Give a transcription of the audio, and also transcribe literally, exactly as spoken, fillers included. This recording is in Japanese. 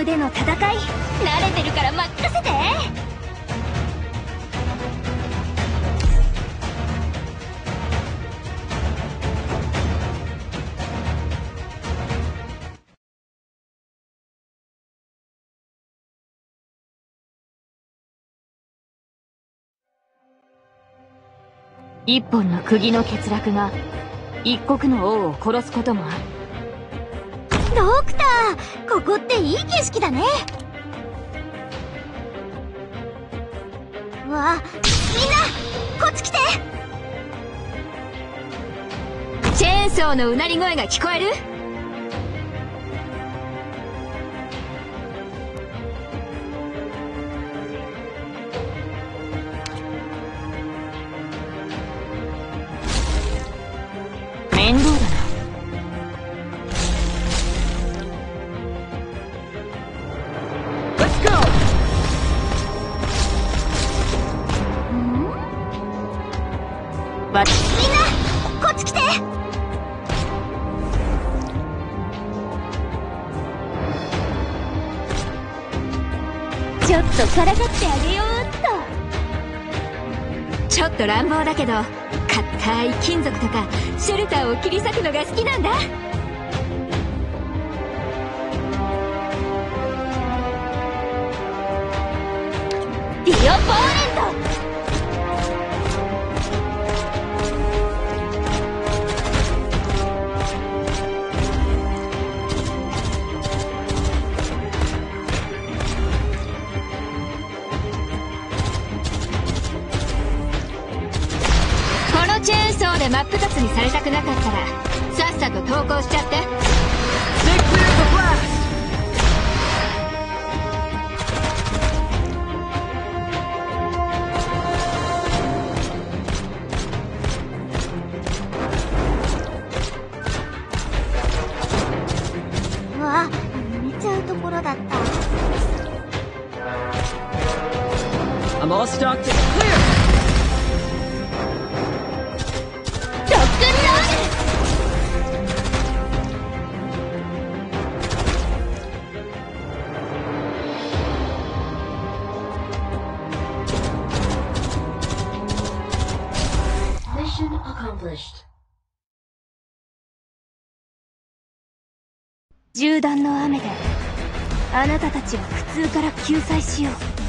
での戦い慣れてるから任せて。一本の釘の欠落が一国の王を殺すこともある。ドクター、ここっていい景色だね。わあ、みんなこっち来て。チェーンソーのうなり声が聞こえる？面倒だな。Let's go! わ、みんなこっち来て。ちょっとからかってあげようっと。ちょっと乱暴だけど硬い金属とかシェルターを切り裂くのが好きなんだ。ディオポーレント。このチェーンソーで真っ二つにされたくなかったらさっさと投降しちゃって。うわ、寝ちゃうところだった。I'm all stocked and clear. 銃弾の雨であなたたちを苦痛から救済しよう。